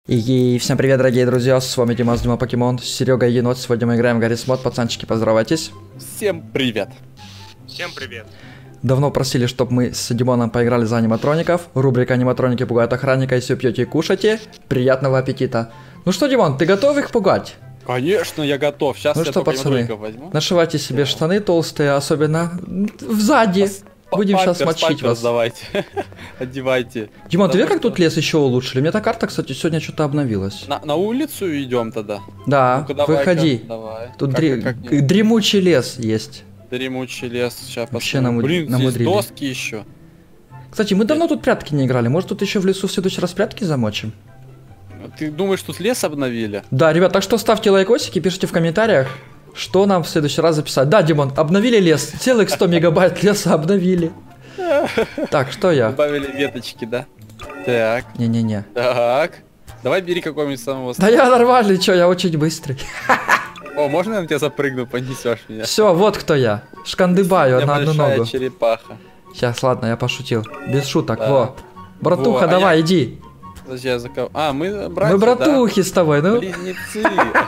И всем привет, дорогие друзья, с вами Дима Покемон, Серега и Енот. Сегодня мы играем в Гаррис Мод. Пацанчики, поздоровайтесь. Всем привет. Всем привет. Давно просили, чтобы мы с Димоном поиграли за аниматроников. Рубрика «Аниматроники пугают охранника». Если пьете и кушаете, приятного аппетита. Ну что, Димон, ты готов их пугать? Конечно, я готов. Сейчас ну я что, пацаны, возьму. нашивайте себе штаны толстые, особенно сзади. Будем сейчас мочить вас. Давайте, одевайте. Димон, ты видишь, как тут лес еще улучшили? У меня эта карта, кстати, сегодня что-то обновилась. На улицу идем тогда? Да, ну выходи. Давай. Тут дремучий лес есть. Дремучий лес, сейчас вообще Блин, намудрили. здесь доски еще. Кстати, мы давно тут прятки не играли. Может, тут еще в лесу в следующий раз прятки замочим? Ты думаешь, тут лес обновили? Да, ребят, так что ставьте лайкосики, пишите в комментариях, что нам в следующий раз записать. Да, Димон, обновили лес. Целых 100 мегабайт леса обновили. Так, что я? Добавили веточки, да? Так. Не-не-не. Так. Давай бери какой-нибудь самого... Да я нормальный, чё, я очень быстрый. О, можно я на тебя запрыгну, понесешь меня? Все, вот кто я. Шкандыбаю на одну ногу. Черепаха. Сейчас, ладно, я пошутил. Без шуток, во. Братуха, Во, давай, иди. Подожди, я за кого? А, мы братья, Мы братухи с тобой, ну. Близнецы.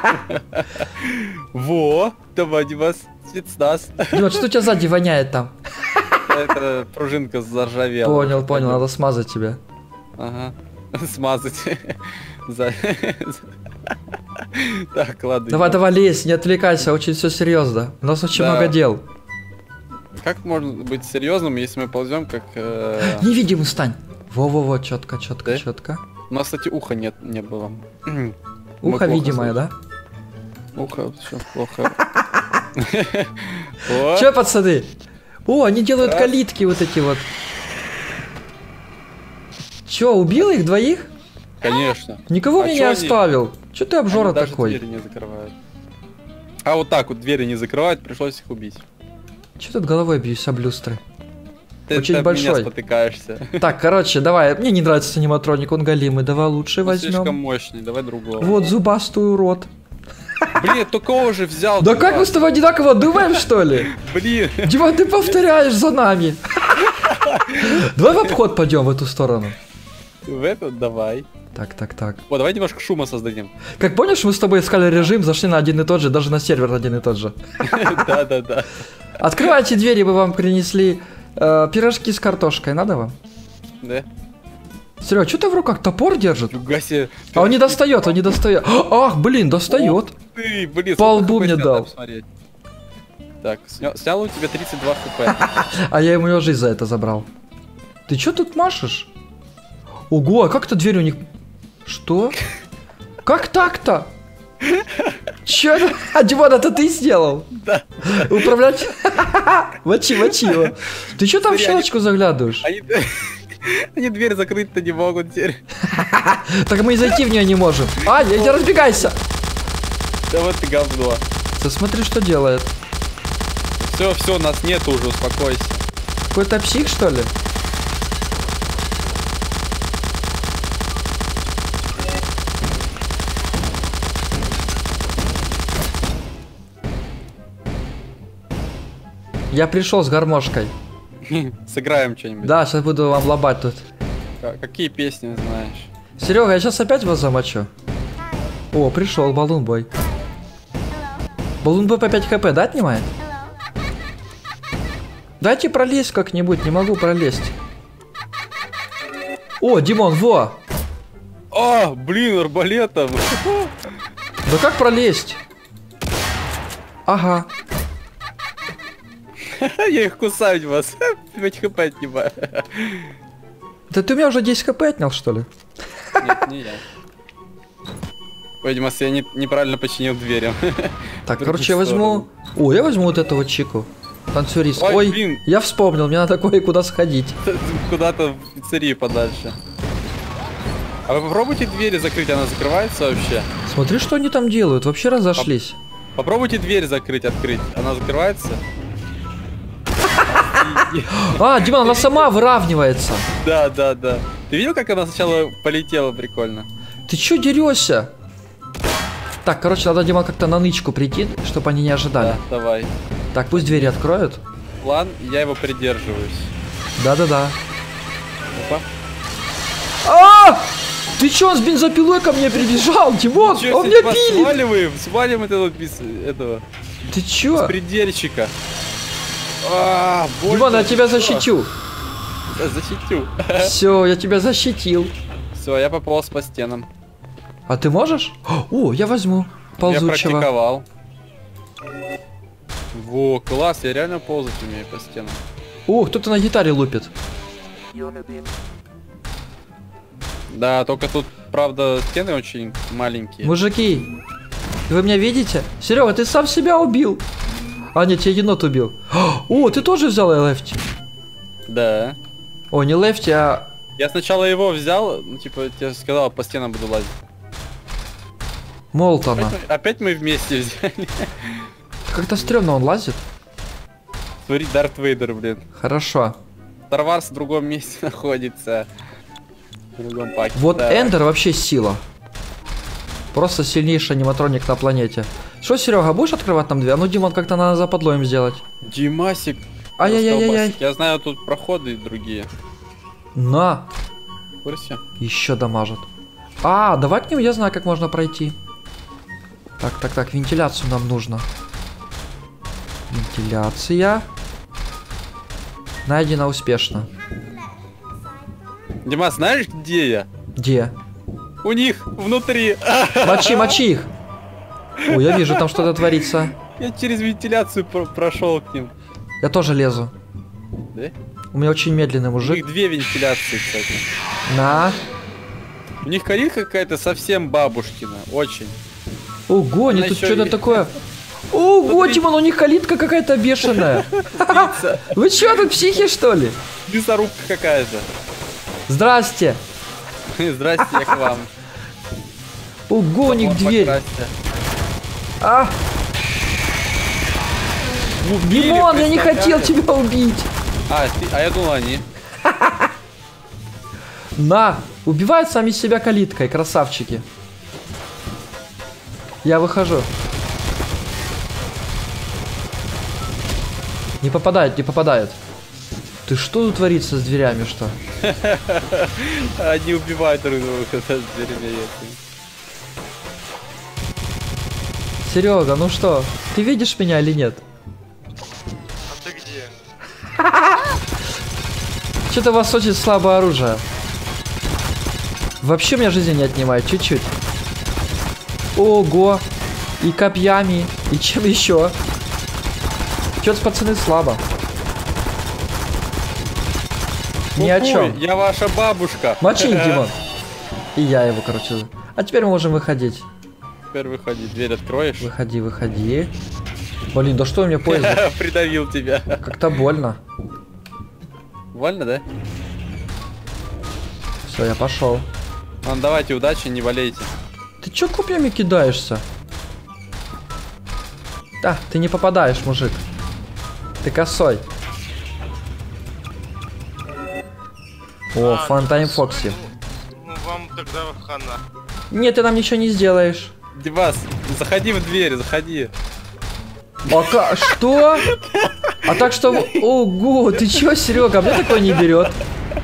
Во, давай, Димас, спецназ. Димон, что у тебя сзади воняет там? Это пружинка заржавела. Понял, надо смазать тебя. Ага, смазать. Так, ладно. Давай, лезь, не отвлекайся, очень все серьезно. У нас очень много дел. Как можно быть серьезным, если мы ползем как... Невидимый стань. Во-во-во, четко. У нас, кстати, уха не было. Ухо видимое, да? Ухо, все плохо. Че, пацаны? О, они делают калитки вот эти вот. Че, убил их двоих? Конечно. Никого меня не оставил. Че ты обжора такой? Двери не закрывают. А вот так вот двери не закрывают, пришлось их убить. Че тут головой бьюсь об люстры? Ты очень большой. Меня спотыкаешься. Так, короче, давай. Мне не нравится аниматроник, он галимый. Давай лучше возьмем. Слишком мощный, давай другого. Вот зубастый урод. Блин, такого же взял. Да как мы с тобой одинаково думаем, что ли? Блин. Димон, ты повторяешь за нами. Давай в обход пойдем в эту сторону. В эту давай. Так. Вот, давай немножко шума создадим. Как помнишь, мы с тобой искали режим, зашли на один и тот же, даже на сервер один и тот же. Да. Открывайте двери, мы вам принесли пирожки с картошкой, надо вам? Да. Серега, что ты в руках топор держит? Угаси. А он не достает. Ах, блин, достает. Ты, блин, по лбу мне дал. Так, снял у тебя 32 хп. А я ему его жизнь за это забрал. Ты что тут машешь? Ого, а как то дверь у них... Что? Как так-то? Чё это? А, Димон, это ты сделал? Да. Управлять... Мочи его. Ты что там в щелочку заглядываешь? Они дверь закрыть-то не могут теперь. Так мы и зайти в нее не можем. А, не разбегайся. Да вот ты говно. Ты смотри, что делает. Все, нас нет уже, успокойся. Какой-то псих, что ли? Я пришел с гармошкой. Сыграем что-нибудь. Да, сейчас буду вам лобать тут. Какие песни знаешь? Серега, я сейчас опять вас замочу. О, пришел баллонбой. Баллонбой по 5 хп, да, отнимает? Дайте пролезть как-нибудь, не могу пролезть. О, Димон, во! А, блин, арбалетом. Да как пролезть? Ага. Я их кусаю вас. 5 хп отнимаю. Да ты у меня уже 10 хп отнял, что ли? Нет, не я. Ой, Димас, я неправильно починил дверь. Так, короче, я возьму... О, я возьму вот этого чику. Танцюрист. Ой, ой, блин. я вспомнил, мне надо кое-куда сходить. Куда-то в пиццерию подальше. А вы попробуйте двери закрыть, она закрывается вообще? Смотри, что они там делают, вообще разошлись. Попробуйте дверь открыть, она закрывается? А, Дима, она сама выравнивается. Да. Ты видел, как она сначала полетела прикольно? Ты чё дерешься? Так, короче, надо, Дима, как-то на нычку прийти, чтобы они не ожидали. Да, давай. Так, пусть двери откроют. План, я его придерживаюсь. Да. Опа. А! Ты чё, он с бензопилой ко мне прибежал, Димон? Чё, Он меня вас пилит. сваливаем этого Ты чё? предельщика. Димон, я тебя защитю. Защитю. Все, я тебя защитил. Все, я пополз по стенам. А ты можешь? О, я возьму Я ползучего. практиковал. Во, класс, я реально ползать умею по стенам. О, кто-то на гитаре лупит. Да, только тут, правда, стены очень маленькие. Мужики, вы меня видите? Серега, ты сам себя убил. А, нет, тебя енот убил. О, ты тоже взял лефти? Да. О, не лефти, а... Я сначала его взял, ну, типа, я сказал, по стенам буду лазить. Молтона. Опять мы вместе взяли. Как-то стрёмно он лазит. Смотри, Дарт Вейдер, блин. Хорошо. Star Wars в другом месте находится. В другом паке. Вот Да. Эндер вообще сила. Просто сильнейший аниматроник на планете. Что, Серега, будешь открывать нам дверь? А ну, Димон, как-то надо западлоем сделать. Димасик. Ай-яй-яй-яй. Я знаю, тут проходы другие. На. В курсе? Еще дамажит. А, давай к нему, я знаю, как можно пройти. Так, вентиляцию нам нужно. Вентиляция. Найдена успешно. Димас, знаешь, где я? Где? У них внутри. Мочи их. О, я вижу, там что-то творится. Я через вентиляцию прошел к ним. Я тоже лезу. Да? У меня очень медленный У мужик. них две вентиляции, кстати. На. У них калитка какая-то совсем бабушкина. Очень. Ого, не Она тут ещё что-то и- такое. Ого, Смотри. Димон, у них калитка какая-то бешеная. Вы что, тут психи, что ли? Мясорубка какая-то. Здрасте. Здрасте, я к вам. Ого, у них Вот, дверь. покрасьте. А, Убили, Димон, я не представляешь? хотел тебя убить. А я думал, они. На, убивают сами себя калиткой, красавчики. Я выхожу. Не попадает, не попадает. Ты что тут творится с дверями, что? Они убивают друг друга, когда с дверями едут. Серега, ну что, ты видишь меня или нет? А ты где? Что-то у вас очень слабое оружие. Вообще меня жизни не отнимает, чуть-чуть. Ого! И копьями, и чем еще? Что-то, пацаны, слабо. Ни о Ку-ку, чем. Я ваша бабушка. Мочи их, Димон. И я его, короче. А теперь мы можем выходить. Теперь выходи, дверь откроешь. Выходи, выходи. Блин, да что у меня поезд? Придавил тебя. Как-то больно. Вольно, да? Все, я пошел. Ладно, давайте, удачи, не болейте. Ты чё копьями кидаешься? Да, ты не попадаешь, мужик. Ты косой. О, Фантайм Фокси. Ну вам тогда хана. Нет, ты нам ничего не сделаешь. Димас, заходи в дверь, заходи. Что? А так что... Ого, ты чё, Серега? Мне такое не берет.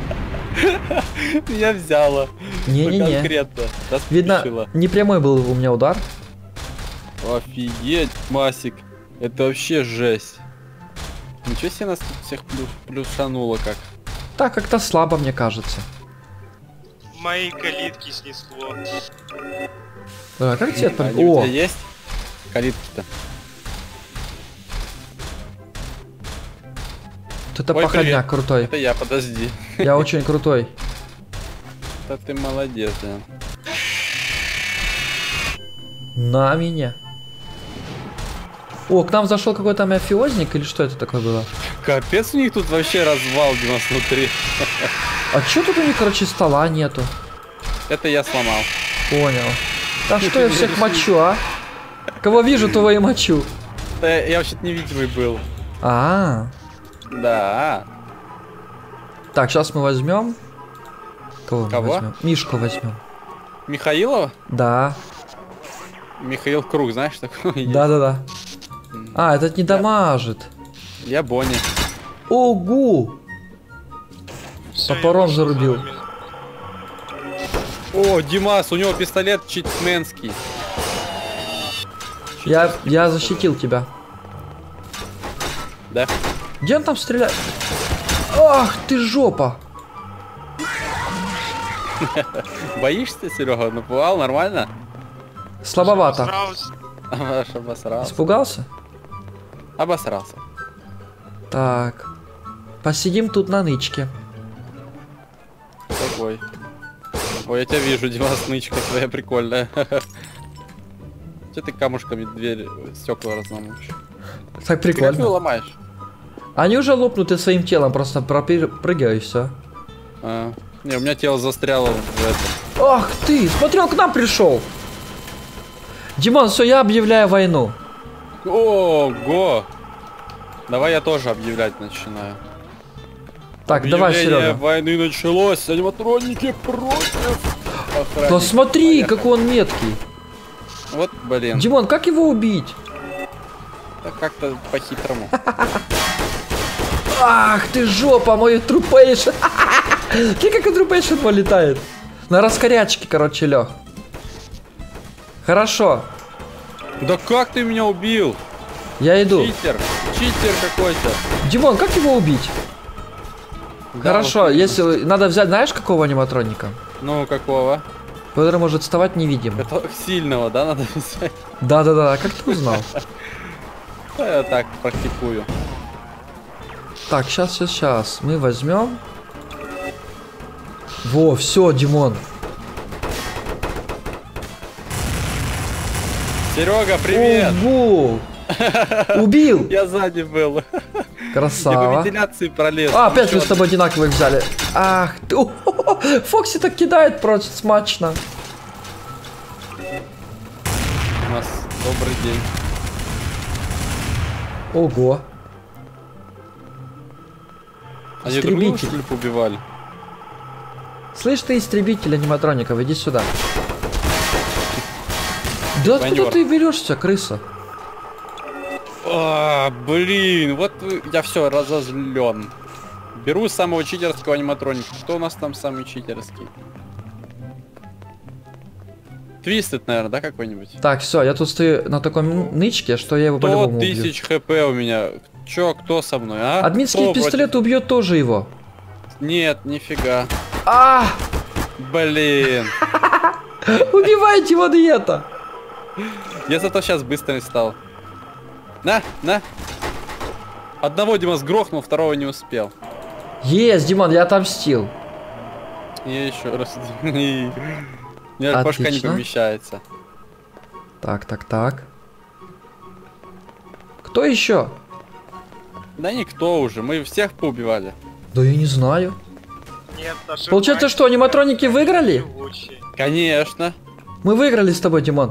Меня взяло. Не-не-не. Конкретно. Видно, Распишила. не прямой был у меня удар. Офигеть, Масик. Это вообще жесть. Ничего себе нас тут всех плюшануло как. Так, как-то слабо, мне кажется. Мои калитки снесло. Да, как тебе Они у О, тебя есть? Калитки-то. это Ой, походняк привет. крутой. Это я, подожди. Я очень крутой. Да ты молодец, да. На меня. О, к нам зашел какой-то мафиозник или что это такое было? Капец, у них тут вообще развал, Димас, внутри. А чё тут у них, короче, стола нету? Это я сломал. Понял. Да что я всех мочу, а? Кого вижу, того и мочу. Да, я вообще-то невидимый был. А, Да. так, сейчас мы возьмем. Кого? мы Кого? возьмем? Мишку возьмем. Михаилова? Да. Михаил Круг, знаешь, такой есть? Да. А, этот не дамажит. Я Бонни. Ого! Всё, Топором я вышел зарубил. за вами. О, Димас, у него пистолет читсменский. Я защитил тебя. Да? Где он там стреляет? Ах ты жопа! Боишься, Серега? Напугал? Нормально? Слабовато. Сразу Аж обосрался. Испугался? Обосрался. Так. Посидим тут на нычке. Какой? Ой, я тебя вижу, Димас, нычка твоя прикольная. Че ты камушками дверь, стекла разломаешь? Так Ты как ее прикольно. ломаешь? Они уже лопнуты своим телом, просто прыгаю и все. Не, у меня тело застряло в этом. Ах ты! Смотри, он к нам пришел! Димон, все, я объявляю войну. Ого! Давай я тоже объявлять начинаю. Так, давай, Объявление Серега. войны началось, аниматроники против Да охранника. смотри, Поехали. какой он меткий. Вот, блин. Димон, как его убить? Так как-то по-хитрому. Ах ты жопа, мой трупейшн. Ты как и трупейшн полетает. На раскорячке, короче, лег. Хорошо, Да как ты меня убил? я иду. Читер. Читер какой-то. Димон, как его убить? Да, Хорошо, вот, если надо взять, знаешь, какого аниматроника? Ну, какого? Который может вставать невидимо. Это сильного, да, надо взять? Да-да-да, как ты узнал? Да, я так практикую. Так, сейчас. Мы возьмем. Во, все, Димон. Серега, привет! Ого! Убил! Я сзади был. Я по Красава. вентиляции пролез. А, опять мы Чё с тобой одинаковых взяли. Ах ты. Фокси так кидает просто смачно. У нас добрый день. Ого. Они друг друга, Истребитель. что ли, поубивали? Слышь ты, истребитель аниматроников, иди сюда. Да откуда Манёвр. ты берешься, крыса? А, блин, вот я все разозлен. Беру самого читерского аниматроника. Кто у нас там самый читерский? Твистед, наверное, да, какой-нибудь? Так, все, я тут стою на таком нычке, что я его 100 по-любому убью. тысяч хп у меня. Чё, кто со мной, а? Админский Кто пистолет убьет тоже его. против? Нет, нифига. А! Блин. Убивайте вот и это! Я зато сейчас быстрый стал. На. Одного Дима сгрохнул, второго не успел. Есть, Димон, я отомстил. Я еще раз. У меня башка не Отлично. помещается. Так. Кто еще? Да никто уже, мы всех поубивали. Да я не знаю. нет, ошибаюсь. Получается, что аниматроники выиграли? Живучие. Конечно. Мы выиграли с тобой, Димон.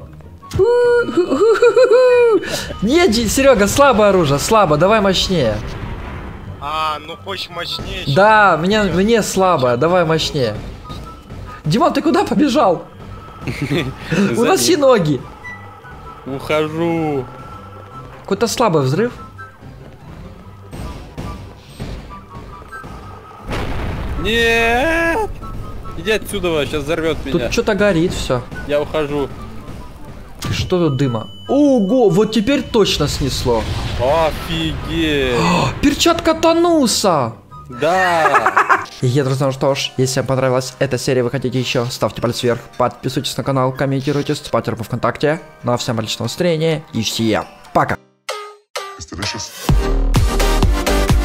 Нет, Серега, слабое оружие, слабо, давай мощнее. А, ну хочешь мощнее? Да, мне слабое, давай мощнее. Димон, ты куда побежал? Уноси ноги. Ухожу. Какой-то слабый взрыв. Нет! Иди отсюда, сейчас взорвет меня. Тут что-то горит, все. Я ухожу. Что тут дыма? Ого, вот теперь точно снесло. Офигеть! Перчатка Тануса. Да! И, друзья, ну что ж, если вам понравилась эта серия, вы хотите еще, ставьте палец вверх, подписывайтесь на канал, комментируйте, вступайте в ВКонтакте. Ну а всем отличного настроения и всем пока! It's delicious.